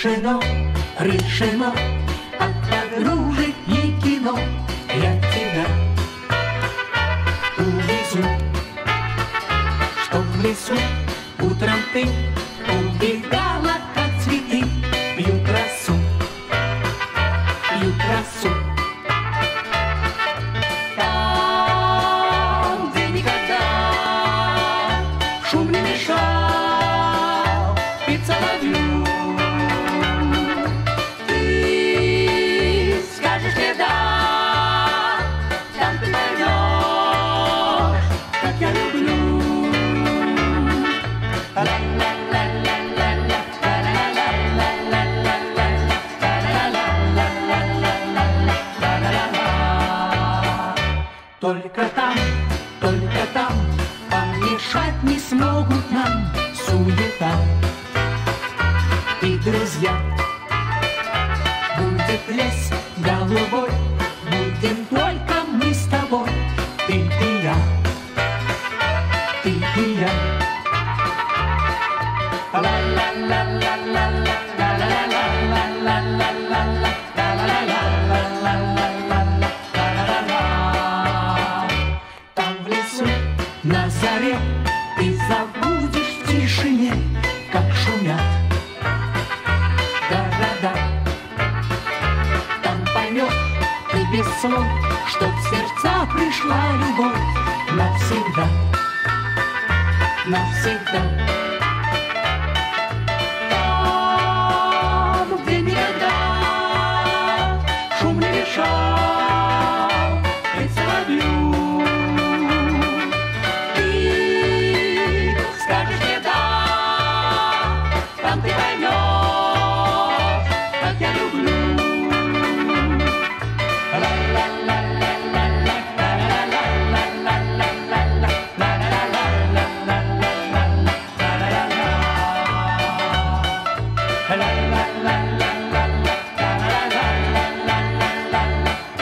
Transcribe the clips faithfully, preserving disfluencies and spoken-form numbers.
решено, решено, от подружек не кино. Я тебя увезу, чтоб в лесу утром ты убегала, как цветы пьют красу, пьют красу. Там, где никогда шум не мешал петь соловью, ты скажешь мне да, там ты поймешь, как я люблю. Только там, только там помешать не смогут нам суета и друзья. Будет лес голубой, будем только мы с тобой, ты и я, ты и я. Там в лесу на заре ты забудешь в тишине, как шумят города. Там поймешь ты без слов, что в сердца пришла любовь навсегда, навсегда. Там, где никогда шум не мешал петь соловью, ты скажешь мне да, там ты поймешь, как я люблю. La la la la la la la la la la la la la la la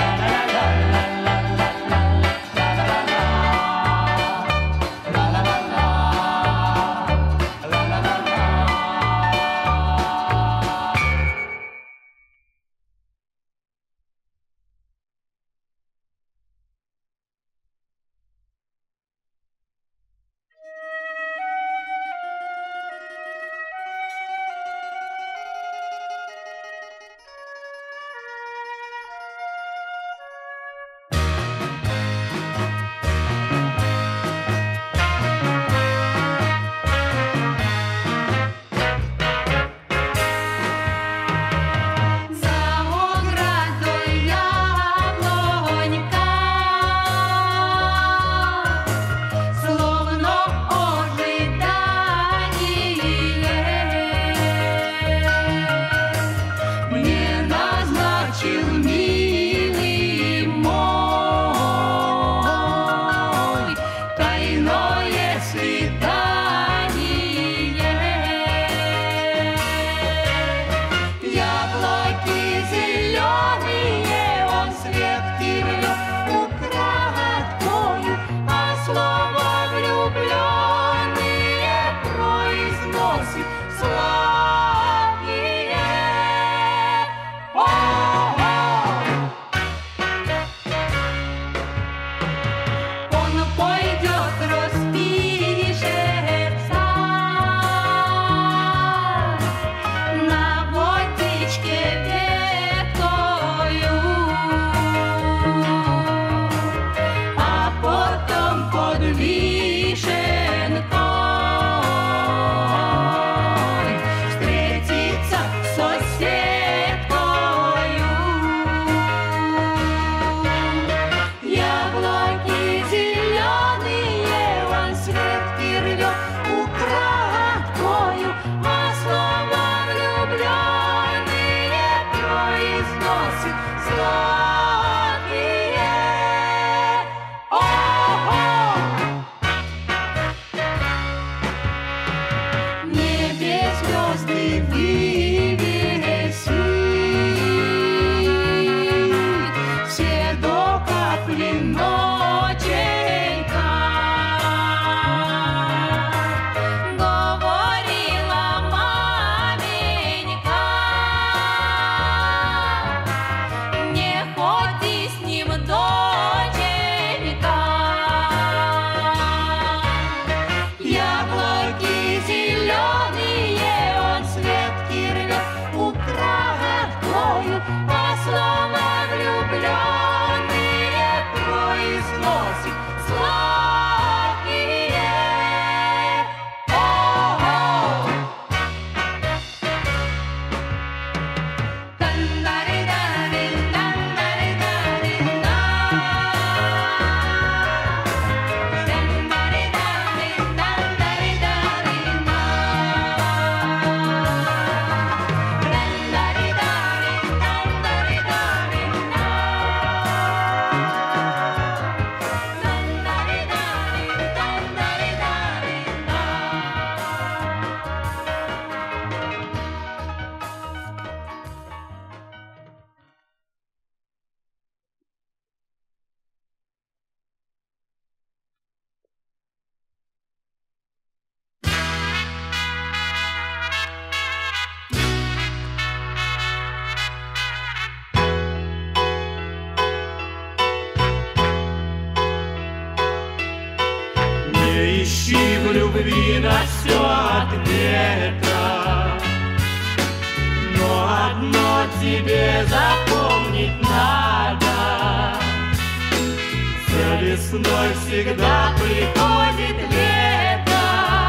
Не ищи в любви на все ответа, но одно тебе запомнить надо: за весной всегда приходит лето,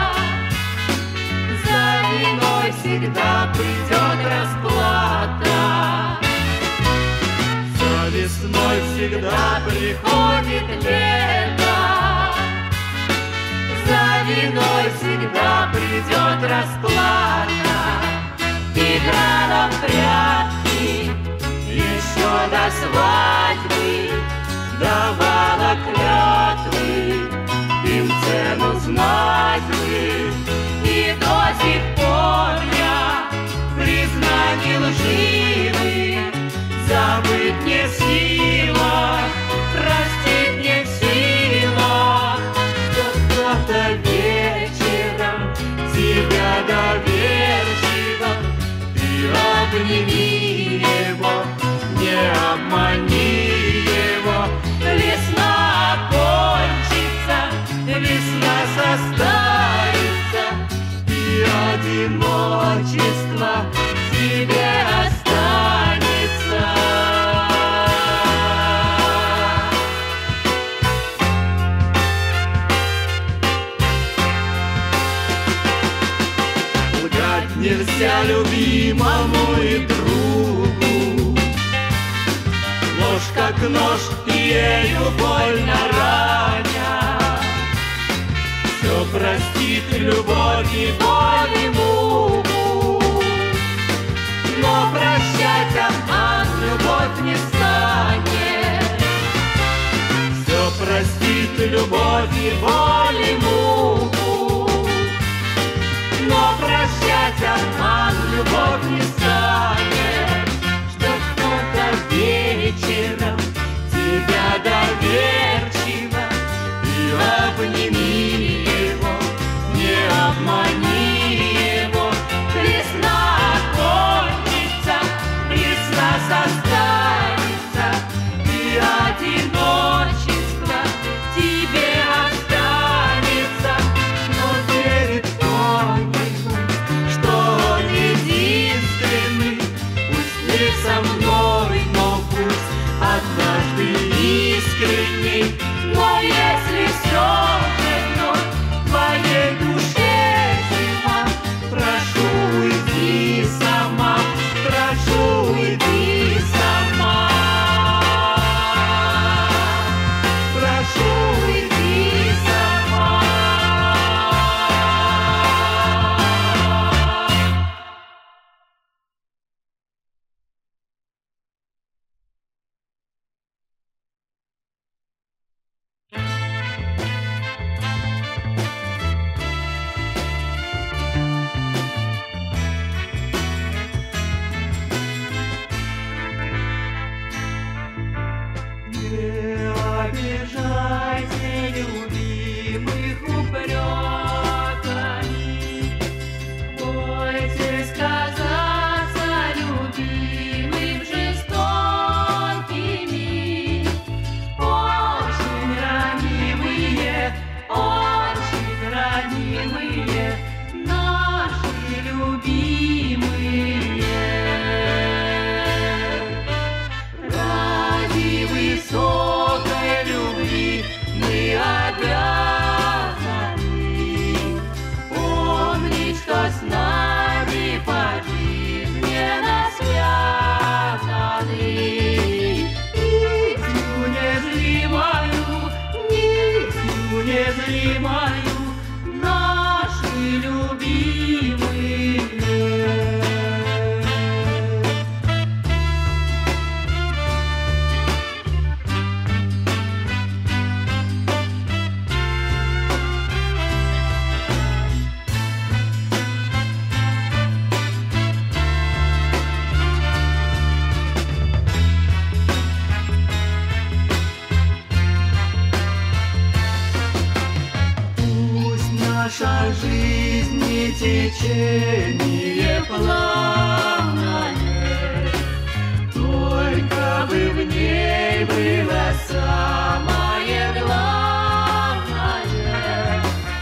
за виной всегда придет расплата. За весной всегда приходит лето, за виной всегда придет расплата. Игра на прятки еще до свадьбы давала клятвы, им цену знать бы. И до сих пор я признание лживы забыть не в силах, простить не в силах. Кто-то вечером тебя доверчиво, ты обними его, не обмани его. Весна кончится, весна состарится, и одиночество тебе останется. Лгать нельзя любимому и другу, ложь как нож, ею больно раня. Все простит любовь и боль и муку, но прощать обман любовь не станет. Все простит любовь и боль и муку, но прощать обман любовь не станет. Что кто-то вечером тебя доверчиво, и обними его, не обмани его. Весна кончится, весна состарится, и одиночество тебе останется. Но верит кто-нибудь, что он единственный, пусть не со мной, но пусть однажды искренний. Но если все же вновь в твоей душе зима, прошу, уйди сама, прошу, уйди сама, прошу, уйди сама. Не обижайте любимых упреками, бойтесь казаться любимым жестокими. Очень ранимые, очень ранимые наши любимые. Ради высокой любви мы обязаны помнить, что с нами пожизненно связаны. Нитью незримою, нитью незримою наши любимые. Наша жизнь не течение плавное, только бы в ней было самое главное.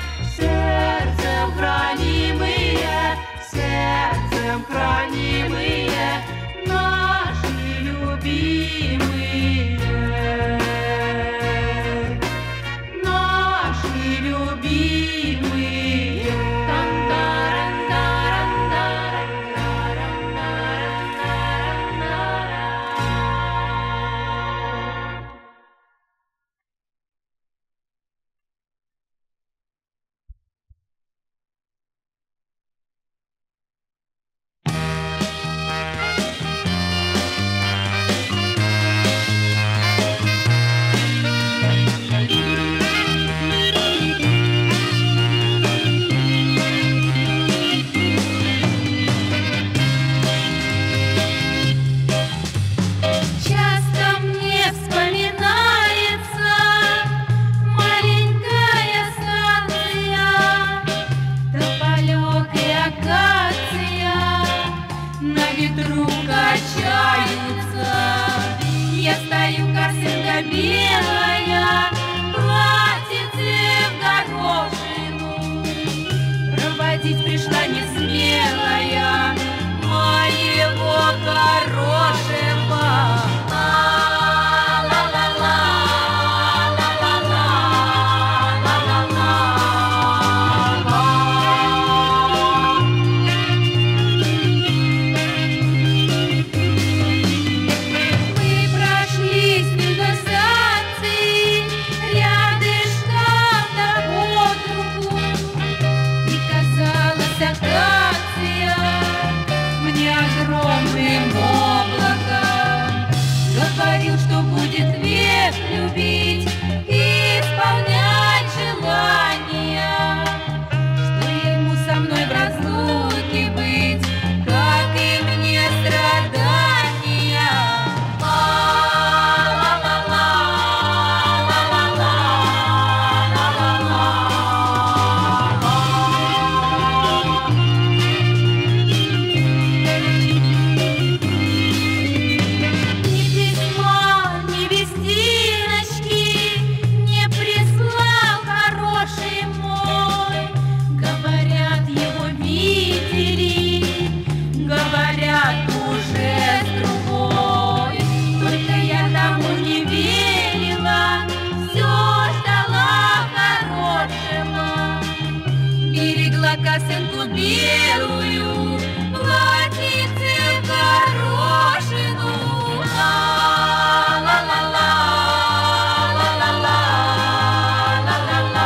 не верила, все ждала хорошего. Берегла косынку белую, платьице горошину. Ла-ла-ла-ла, ла-ла-ла, ла-ла-ла.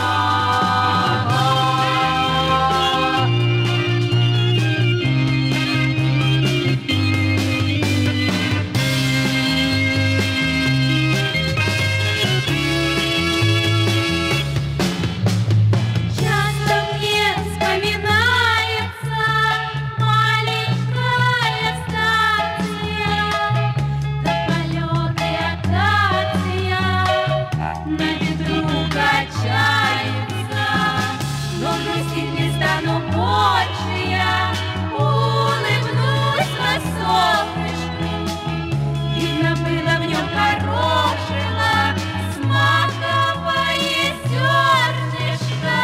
Часто мне вспоминается маленькая станция, как полеты акация на ветру качается. Но грустить не стану больше я, улыбнусь на солнышку. Видно было в нем хорошего смаковое зернышко.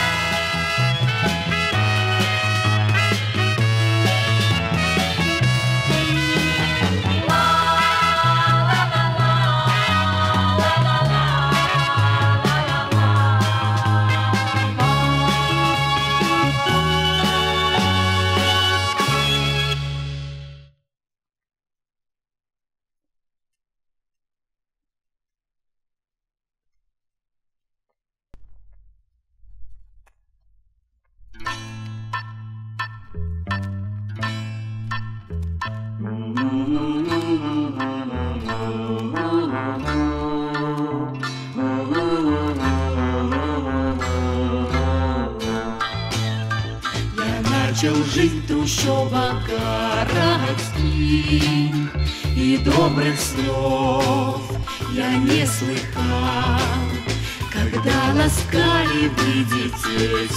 Я начал жить в трущобах городских, и добрых слов я не слыхал, когда ласкали вы детей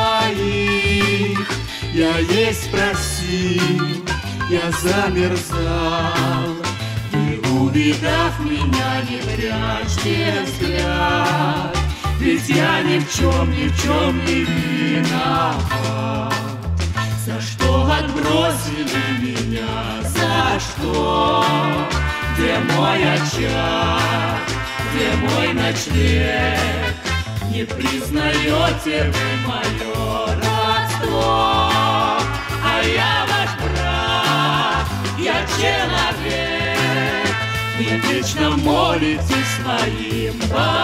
своих. Я есть просил, я замерзал, вы, увидав меня, не прячьте взгляд, ведь я ни в чем, ни в чем не виноват. За что отбросили меня, за что? Где мой очаг, где мой ночлег? Не признаете вы мое родство, а я ваш брат, я человек. Вы вечно молитесь своим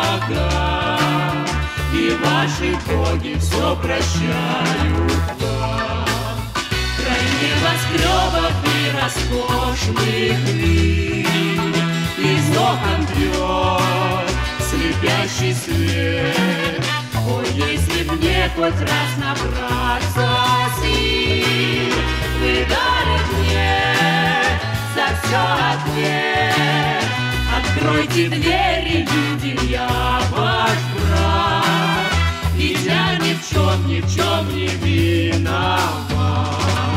богам, и ваши боги все прощают вам. Край небоскребов и роскошных вин, из окон бьет слепящий свет. О, если б мне хоть раз набраться сил, вы дали мне за все ответ. Откройте двери, люди, я ваш брат, ведь я ни в чем, ни в чем не виноват.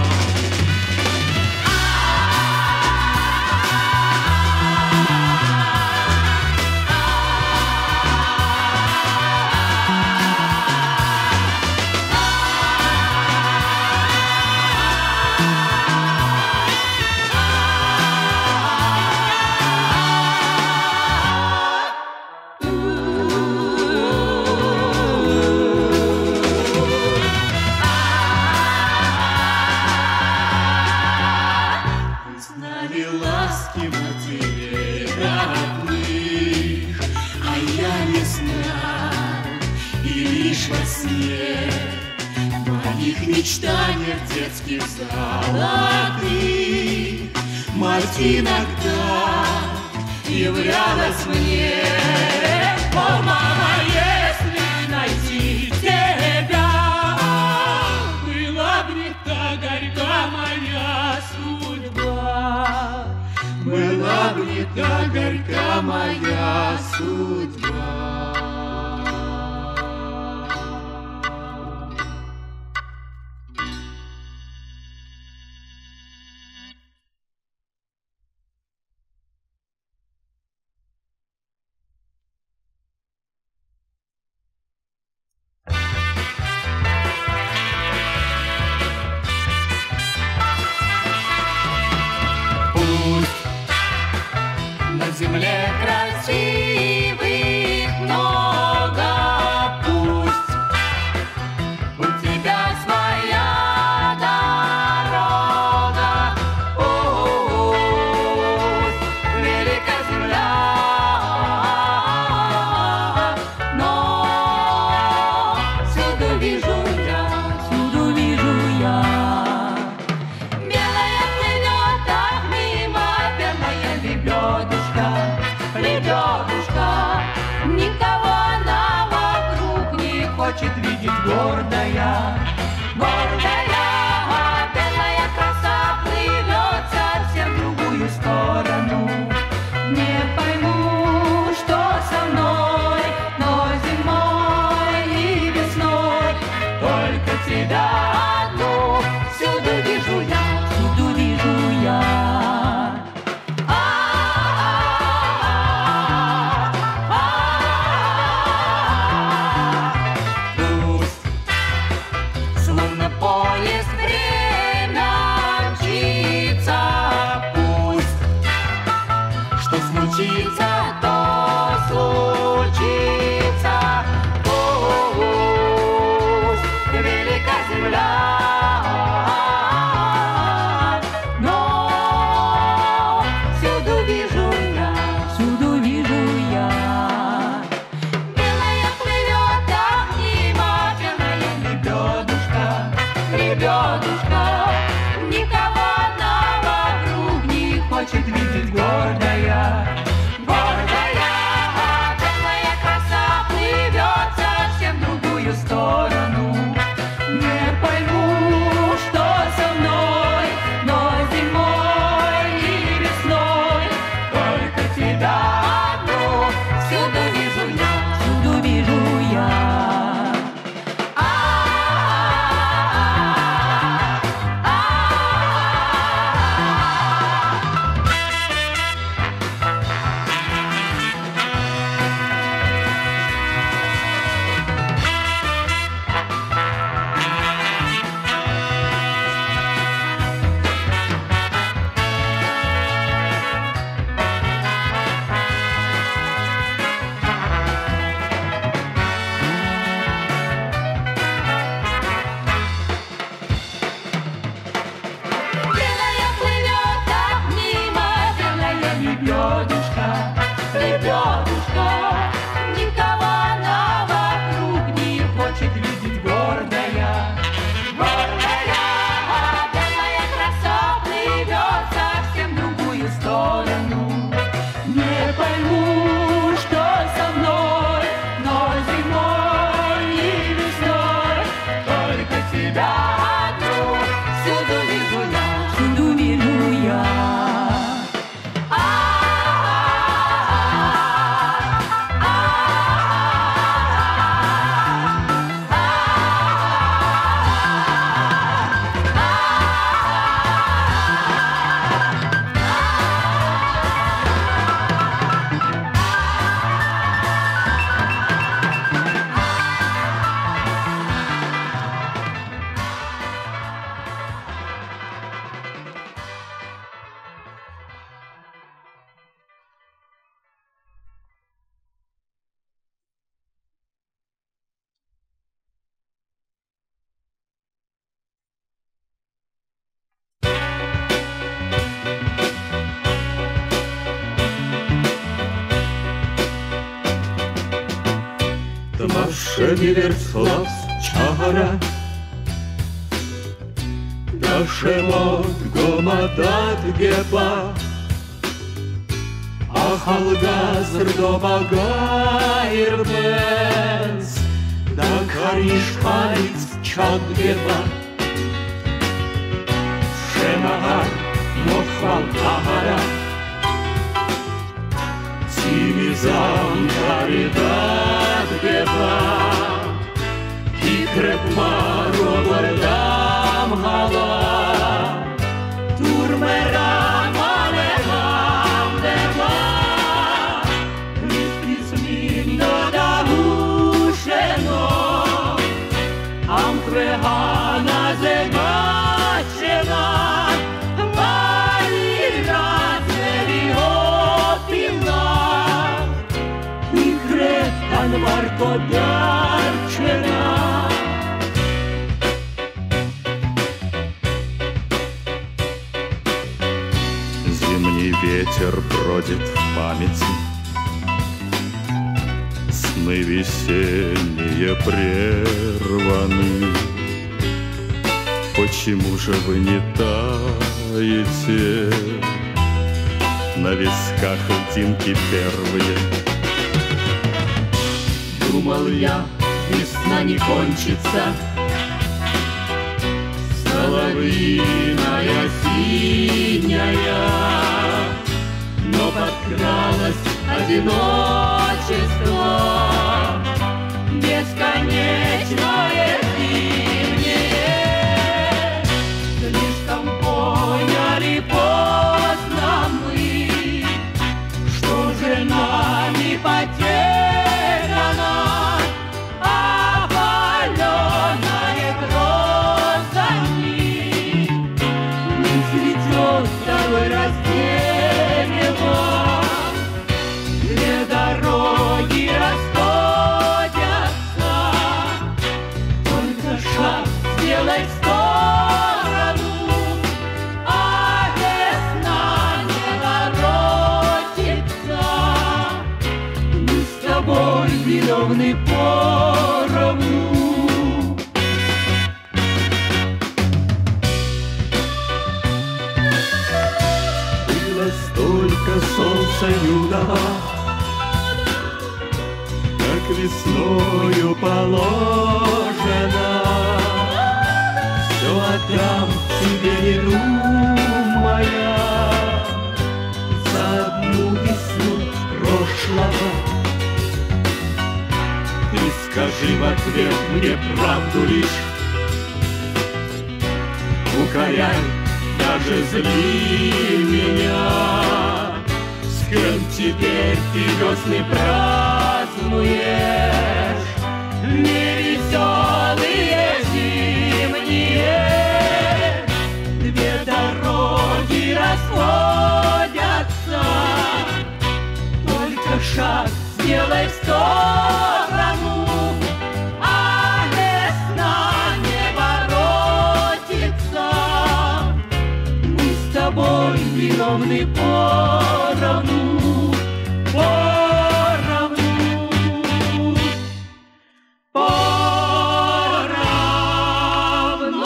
Знали ласки матерей родных, а я не знал, и лишь во сне в моих мечтаниях детских золотых мать иногда являлась мне. О, мама, если найти тебя, была б не так горька моя судьба, была б не так горька моя судьба. На земле красивых много, пусть у тебя своя дорога, пусть велика земля, но всюду вижу я, всюду вижу я. Белая плывет так мимо, белая лебедушка, лебедушка, никого она вокруг не хочет видеть, гордая, гордая, белая краса плывет совсем в другую сторону. Не пойму, что со мной, но зимой и весной только тебя одну всюду вижу я, всюду вижу я. Пусть словно поезд время мчится, пусть что случится, то случится, пусть велика земля, но всюду вижу я, всюду вижу я. Белая плывет так мимо, белая лебедушка, лебедушка, никого она вокруг не хочет видеть, гордая, гордая, белая краса плывет совсем в другую сторону. Не пойму, что со мной, но зимой и весной только тебя одну всюду вижу я, всюду вижу я. Белая плывет так мимо, белая лебедушка, лебедушка, никого она вокруг не хочет видеть, гордая, гордая, белая краса плывет совсем в другую сторону. Не пойму, что со мной, но зимой и весной только тебя одну всюду вижу я, всюду вижу я. Шевелерслав чара, Дашемот гомадат геба, Ахалгазр добагайр бенс, Да кариш халиц чад геба, Шемагар мохвал ахара, Цивизам каридат геба, Икрепма робардам гала, Турмера малегам деба, Лиспис минно дамушено, Амхвехана зегачена, Валират зевихот подарчена. Зимний ветер бродит в памяти, сны весенние прерваны. Почему же вы не таете? На висках льдинки первые. Думал я, весна не кончится, соловьиная синяя, но подкралось одиночество, бесконечное зимнее. Слишком поняли поздно мы, что же нами потеряно, опаленное грозами. Не цветет второй раз дерево, две дороги расходятся, только шаг сделай в сторону, а весна не воротится. Мы с тобой виновны поровну. Было столько солнца юного, как весною положено. Все отдам тебе, не думая, за одну весну прошлого. Ты скажи в ответ мне правду лишь, укоряй, даже зли меня. С кем теперь ты весны празднуешь? Невеселые зимние. Две дороги расходятся, только шаг сделай в сторону, а весна не воротится. Мы с тобой виновны поровну, поровну, поровну.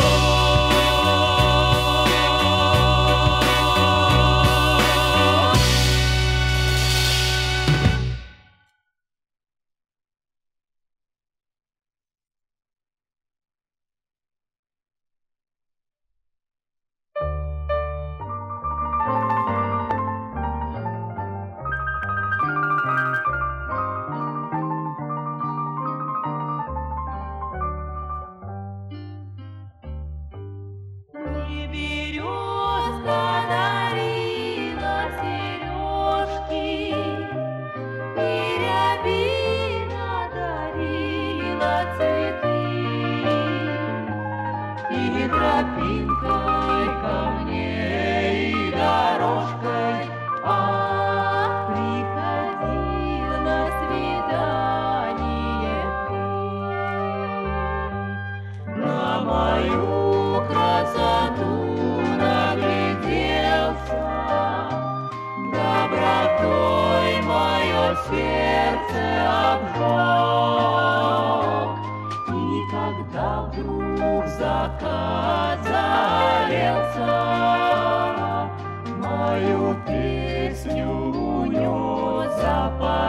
Тропинкой ко мне и дорожкой, а приходи на свидание ты. На мою красоту нагляделся, добротой мое сердце обжег. И когда вдруг закат залился, мою песню унес за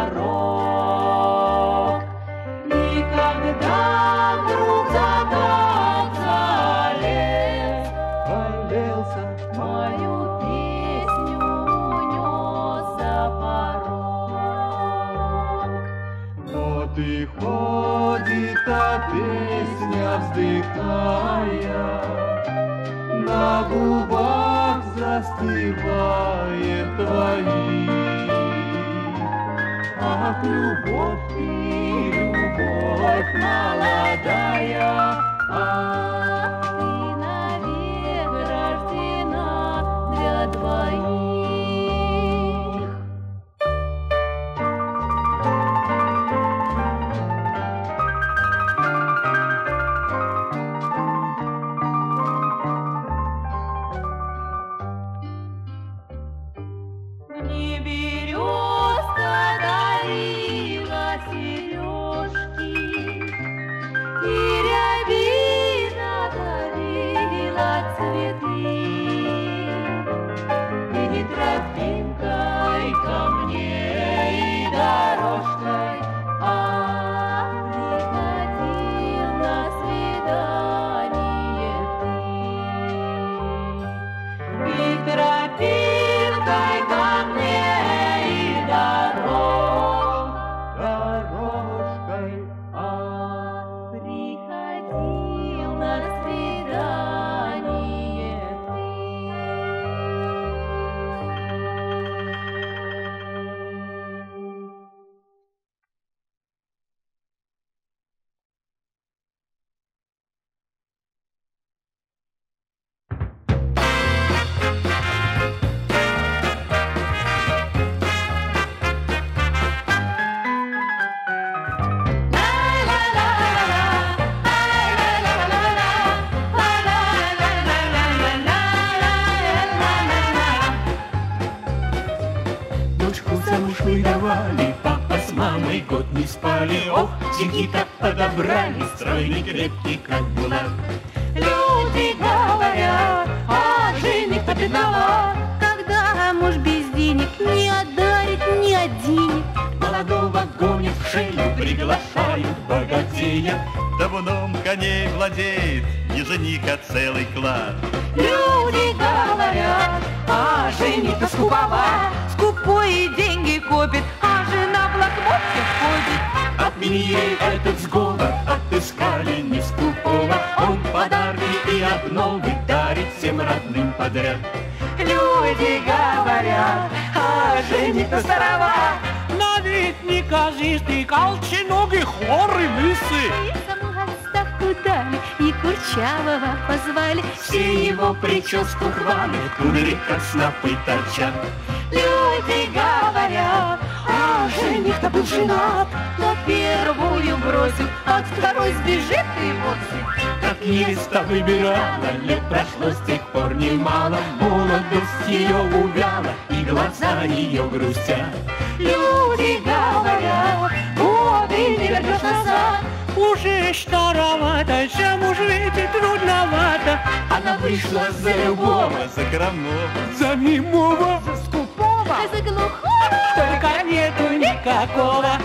порог. И когда вдруг закат залился, мою песню унес за порог. Вот и ходит та песня, вздыхая, на губах застывает твоих. Ах, любовь ты, любовь молодая, ах, ты навек рождена для двоих. скучали, папа с мамой год не спали. Ох, деньги-то подобрали, стройный, крепкий, как булат. Люди говорят, а жених-то бедноват. Когда муж без денег не одарит, не оденет. Молодого гонит в шею, приглашают богатея. Табуном коней владеет не жених, а целый клан. Люди говорят, а жених-то скуповат. Скупой и деньги копит, а жена в лохмотьях ходит. Отмени ей этот сговор, отыскали не скупого. Он подарки и обновы дарит всем родным подряд. Люди говорят, а жених-то староват. На вид неказистый, колченогий, хворый, лысый. И саму отставку дали, и Курчавого позвали. Все его прическу хвалят, кудри как снопы торчат. Люди говорят, а жених-то был женат. Но первую бросил, от второй сбежит и вовсе. Как невеста выбирала, лет прошло с тех пор немало. Молодость ее увяла, и глаза ее грустят. Люди говорят, годы не вернешь назад. Уже старовато, замуж выйти трудновато. Она вышла за любого, За крамного, за немого, за скупого, за глухого. только нету никакого.